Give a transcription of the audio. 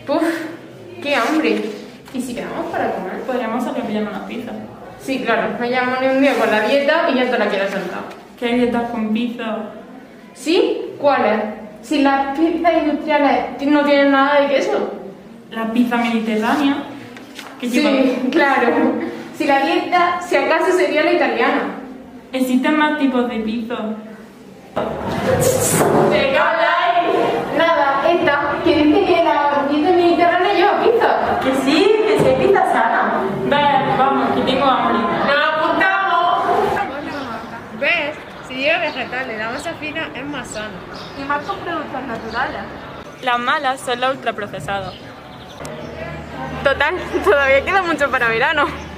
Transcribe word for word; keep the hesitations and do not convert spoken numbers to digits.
Puf, qué hambre. ¿Y si quedamos para comer? Podríamos salir a pillarnos una pizza. Sí, claro, me llamo ni un día con la dieta y ya te la quiero saltar. ¿Qué hay dietas con pizza? ¿Sí? ¿Cuáles? Si las pizzas industriales no tienen nada de queso. La pizza mediterránea. Que Sí, lleva... claro. Si la dieta, si acaso sería la italiana. Existen más tipos de pizza. ¿De qué habláis? Nada, esta, que dice que la dieta mediterránea lleva pizza. Que sí, que sí hay pizza sana. Ven, vamos, que tengo hambre. ¡Nos apuntamos! ¿Ves? Si lleva vegetales, la masa fina es más sana. Y más con productos naturales. Las malas son los ultraprocesados. Total, todavía queda mucho para verano.